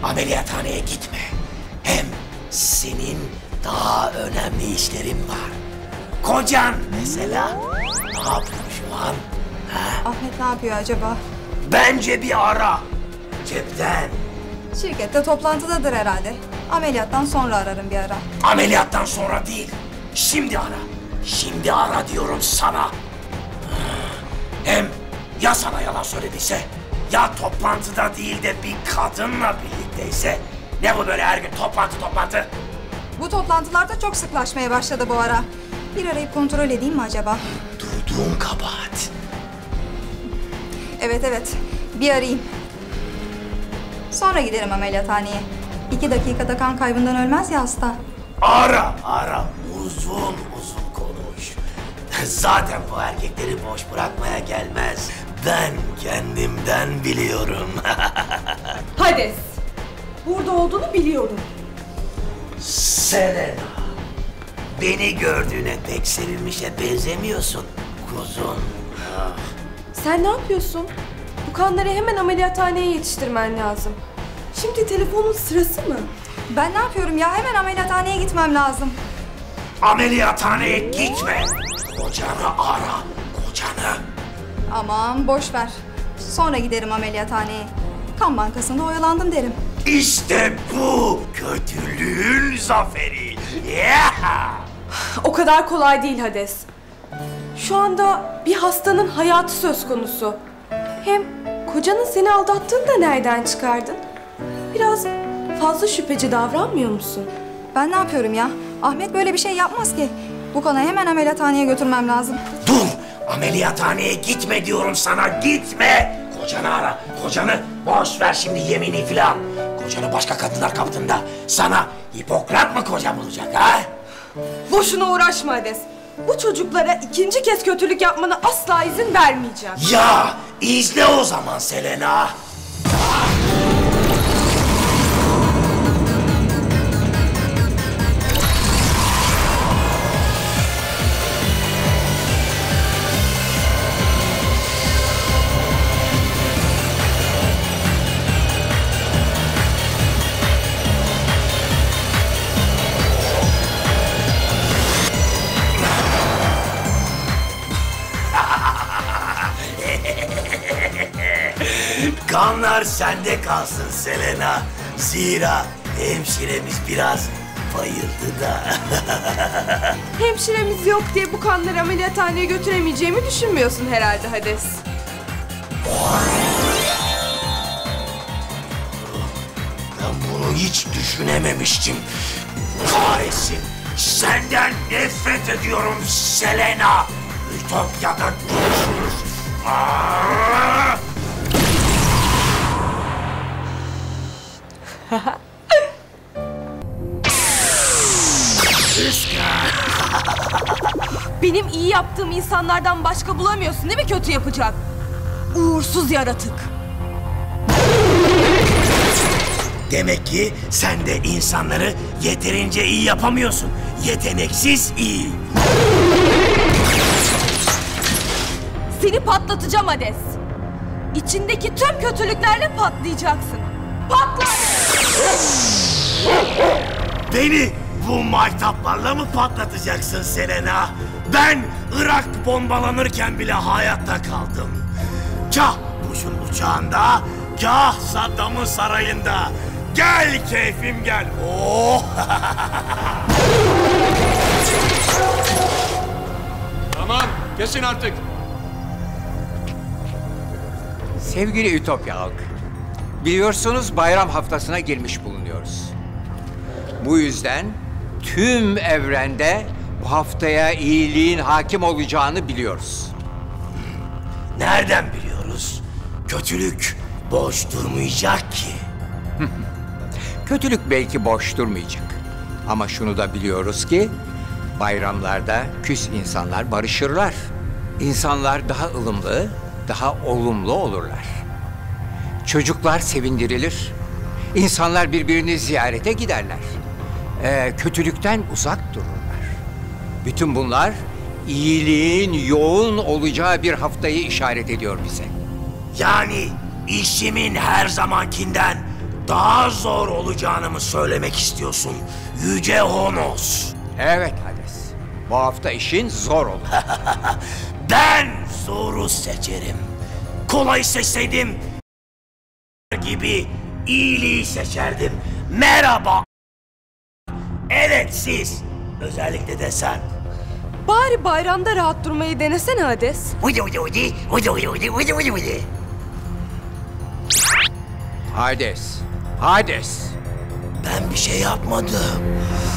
ameliyathaneye gitme. Hem senin daha önemli işlerin var. Kocan mesela ne yapıyor şu an? Ha? Ahmet ne yapıyor acaba? Bence bir ara. Cepten. Şirkette toplantıdadır herhalde. Ameliyattan sonra ararım bir ara. Ameliyattan sonra değil. Şimdi ara. Şimdi ara diyorum sana. Hem ya sana yalan söylediyse, ya toplantıda değil de bir kadınla birlikteyse. Ne bu böyle her gün toplantı? Bu toplantılarda çok sıklaşmaya başladı bu ara. Bir arayıp kontrol edeyim mi acaba? Duyduğun kabahat. Evet. Bir arayayım. Sonra giderim ameliyathaneye. 2 dakikada kan kaybından ölmez ya hasta. Ara. Uzun konuş. Zaten bu erkekleri boş bırakmaya gelmez. Ben kendimden biliyorum. Hades, burada olduğunu biliyorum. Selena, beni gördüğüne pek sevinmişe benzemiyorsun kuzum. Sen ne yapıyorsun? Bu kanları hemen ameliyathaneye yetiştirmen lazım. Şimdi telefonun sırası mı? Ben ne yapıyorum ya? Hemen ameliyathaneye gitmem lazım. Ameliyathaneye gitme. Kocanı ara, kocanı. Aman boş ver. Sonra giderim ameliyathaneye. Kan bankasında oyalandım derim. İşte bu kötülüğün zaferi. Yeah! O kadar kolay değil Hades. Şu anda bir hastanın hayatı söz konusu. Hem kocanın seni aldattığını da nereden çıkardın? Biraz fazla şüpheci davranmıyor musun? Ben ne yapıyorum ya? Ahmet böyle bir şey yapmaz ki. Bu kanı hemen ameliyathaneye götürmem lazım. Dur! Ameliyathaneye gitme diyorum sana, gitme! Kocanı ara, kocanı. Boş ver şimdi yemini filan. Kocanı başka kadınlar kaptığında sana Hipokrat mı koca bulacak ha? Boşuna uğraşma Hades. Bu çocuklara ikinci kez kötülük yapmana asla izin vermeyeceğim. Ya izle o zaman Selena. Kanlar sende kalsın Selena. Zira hemşiremiz biraz bayıldı da. Hemşiremiz yok diye bu kanları ameliyathaneye götüremeyeceğimi düşünmüyorsun herhalde Hades. Ben bunu hiç düşünememiştim. Kahretsin. Senden nefret ediyorum Selena. Ütopya'da görüşürüz. Benim iyi yaptığım insanlardan başka bulamıyorsun değil mi kötü yapacak? Uğursuz yaratık. Demek ki sen de insanları yeterince iyi yapamıyorsun. Yeteneksiz iyi. Seni patlatacağım Hades. İçindeki tüm kötülüklerle patlayacaksın. Patla! Beni bu maytaplarla mı patlatacaksın Selena? Ben Irak bombalanırken bile hayatta kaldım. Kah Bush'un uçağında, kah Saddam'ın sarayında. Gel keyfim gel. Oh! Tamam, kesin artık. Sevgili Ütopya halkı, biliyorsunuz bayram haftasına girmiş bulunuyoruz. Bu yüzden tüm evrende bu haftaya iyiliğin hakim olacağını biliyoruz. Nereden biliyoruz? Kötülük boş durmayacak ki. Kötülük belki boş durmayacak. Ama şunu da biliyoruz ki bayramlarda küs insanlar barışırlar. İnsanlar daha ılımlı, daha olumlu olurlar. Çocuklar sevindirilir. İnsanlar birbirini ziyarete giderler. Kötülükten uzak dururlar. Bütün bunlar iyiliğin yoğun olacağı bir haftayı işaret ediyor bize. Yani işimin her zamankinden daha zor olacağını mı söylemek istiyorsun Yüce Honos? Evet Hades. Bu hafta işin zor olur. Ben zoru seçerim. Kolayı seçseydim gibi iyiliği seçerdim. Merhaba. Evet siz. Özellikle de sen. Bari bayramda rahat durmayı denesene Hades. Hades. Hades. Ben bir şey yapmadım.